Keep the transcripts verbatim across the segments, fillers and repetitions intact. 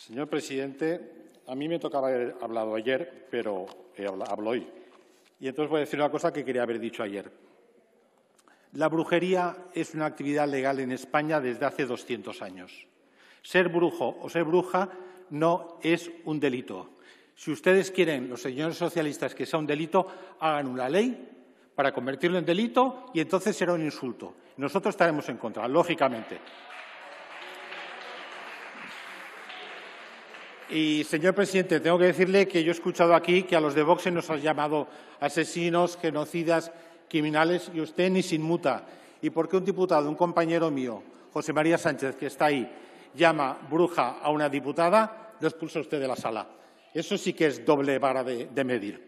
Señor presidente, a mí me tocaba haber hablado ayer, pero he hablado, hablo hoy. Y entonces voy a decir una cosa que quería haber dicho ayer. La brujería es una actividad legal en España desde hace doscientos años. Ser brujo o ser bruja no es un delito. Si ustedes quieren, los señores socialistas, que sea un delito, hagan una ley para convertirlo en delito y entonces será un insulto. Nosotros estaremos en contra, lógicamente. Y, señor presidente, tengo que decirle que yo he escuchado aquí que a los de Vox nos han llamado asesinos, genocidas, criminales, y usted ni se inmuta. ¿Y por qué un diputado, un compañero mío, José María Sánchez, que está ahí, llama bruja a una diputada, lo expulsa usted de la sala? Eso sí que es doble vara de, de medir.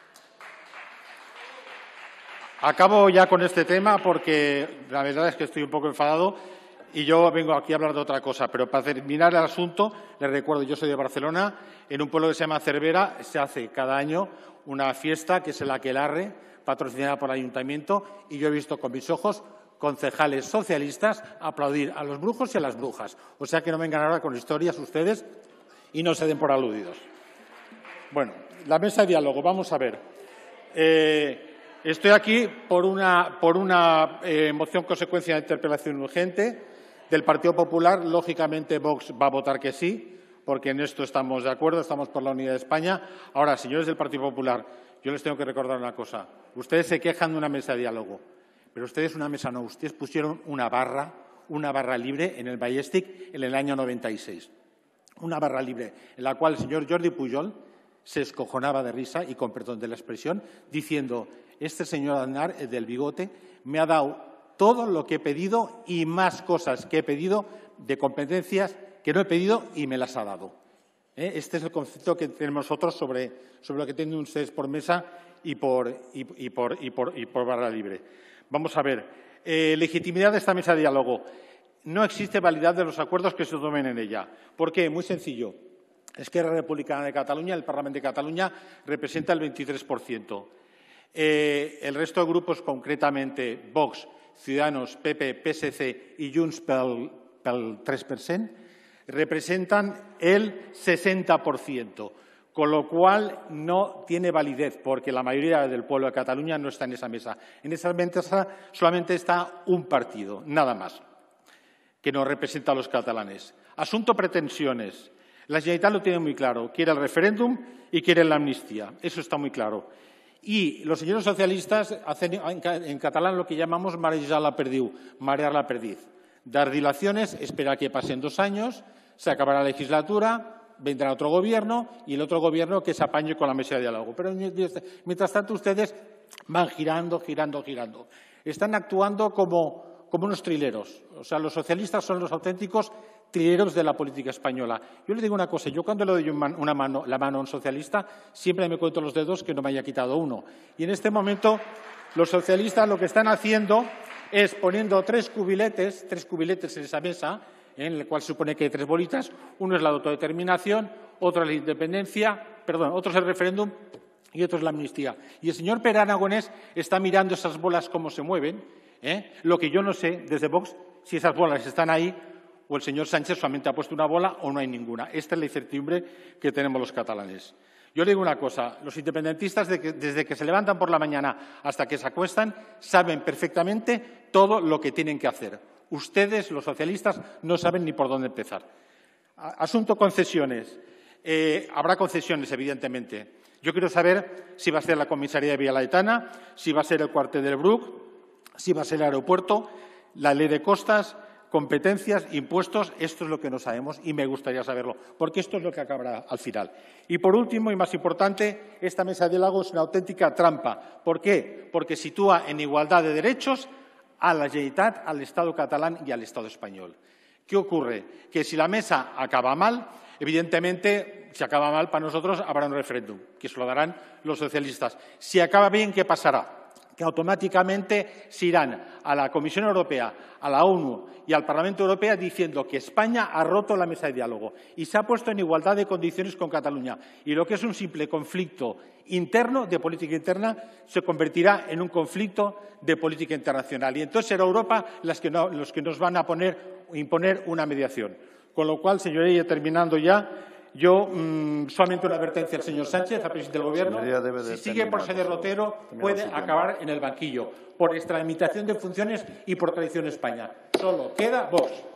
Acabo ya con este tema porque la verdad es que estoy un poco enfadado y yo vengo aquí a hablar de otra cosa. Pero para terminar el asunto, les recuerdo, yo soy de Barcelona, en un pueblo que se llama Cervera se hace cada año una fiesta que es el Aquelarre, patrocinada por el Ayuntamiento, y yo he visto con mis ojos concejales socialistas aplaudir a los brujos y a las brujas. O sea que no vengan ahora con historias ustedes y no se den por aludidos. Bueno, la mesa de diálogo, vamos a ver. Eh, estoy aquí por una, por una eh, moción consecuencia de interpelación urgente del Partido Popular. Lógicamente, Vox va a votar que sí, porque en esto estamos de acuerdo, estamos por la unidad de España. Ahora, señores del Partido Popular, yo les tengo que recordar una cosa. Ustedes se quejan de una mesa de diálogo, pero ustedes una mesa no. Ustedes pusieron una barra, una barra libre en el Majestic en el año noventa y seis. Una barra libre en la cual el señor Jordi Pujol se escojonaba de risa, y con perdón de la expresión, diciendo: este señor Aznar, el del bigote, me ha dado todo lo que he pedido y más cosas que he pedido de competencias que no he pedido y me las ha dado. ¿Eh? Este es el concepto que tenemos nosotros sobre, sobre lo que tienen ustedes por mesa y por, y, y por, y por, y por barra libre. Vamos a ver. Eh, legitimidad de esta mesa de diálogo. No existe validez de los acuerdos que se tomen en ella. ¿Por qué? Muy sencillo. Esquerra Republicana de Cataluña, el Parlamento de Cataluña, representa el veintitrés por ciento. Eh, el resto de grupos, concretamente Vox, Ciudadanos, P P, P S C y Junts pel, pel tres per cent, representan el sesenta por ciento, con lo cual no tiene validez, porque la mayoría del pueblo de Cataluña no está en esa mesa. En esa mesa solamente está un partido, nada más, que no representa a los catalanes. Asunto pretensiones. La Generalitat lo tiene muy claro. Quiere el referéndum y quiere la amnistía. Eso está muy claro. Y los señores socialistas hacen en catalán lo que llamamos marejar la perdiu, marear la perdiz. Dar dilaciones, esperar que pasen dos años, se acabará la legislatura, vendrá otro gobierno y el otro gobierno que se apañe con la mesa de diálogo. Pero mientras tanto ustedes van girando, girando, girando. Están actuando como, como unos trileros. O sea, los socialistas son los auténticos trileros de la política española. Yo les digo una cosa, yo cuando le doy una mano, la mano a un socialista, siempre me cuento los dedos que no me haya quitado uno. Y en este momento los socialistas lo que están haciendo es poniendo tres cubiletes, tres cubiletes en esa mesa, en el cual se supone que hay tres bolitas. Uno es la autodeterminación, otro es la independencia, perdón, otro es el referéndum y otro es la amnistía. Y el señor Pere Aragonés está mirando esas bolas cómo se mueven. ¿eh? Lo que yo no sé desde Vox, si esas bolas están ahí, o el señor Sánchez solamente ha puesto una bola o no hay ninguna. Esta es la incertidumbre que tenemos los catalanes. Yo le digo una cosa, los independentistas de que, desde que se levantan por la mañana hasta que se acuestan saben perfectamente todo lo que tienen que hacer. Ustedes, los socialistas, no saben ni por dónde empezar. Asunto concesiones. Eh, habrá concesiones, evidentemente. Yo quiero saber si va a ser la comisaría de Villalayetana, si va a ser el cuartel del Bruc, si va a ser el aeropuerto, la ley de costas, competencias, impuestos. Esto es lo que no sabemos y me gustaría saberlo, porque esto es lo que acabará al final. Y, por último, y más importante, esta mesa de diálogo es una auténtica trampa. ¿Por qué? Porque sitúa en igualdad de derechos a la Generalitat, al Estado catalán y al Estado español. ¿Qué ocurre? Que si la mesa acaba mal, evidentemente, si acaba mal para nosotros, habrá un referéndum, que se lo darán los socialistas. Si acaba bien, ¿qué pasará? Que automáticamente se irán a la Comisión Europea, a la ONU y al Parlamento Europeo diciendo que España ha roto la mesa de diálogo y se ha puesto en igualdad de condiciones con Cataluña. Y lo que es un simple conflicto interno, de política interna, se convertirá en un conflicto de política internacional. Y entonces será Europa las que no, los que nos van a poner, imponer una mediación. Con lo cual, señoría, terminando ya, yo mmm, solamente una advertencia al señor Sánchez, al presidente del Gobierno. De si sigue por ser derrotero, puede acabar en el banquillo, por extralimitación de funciones y por traición a España. Solo queda Vox.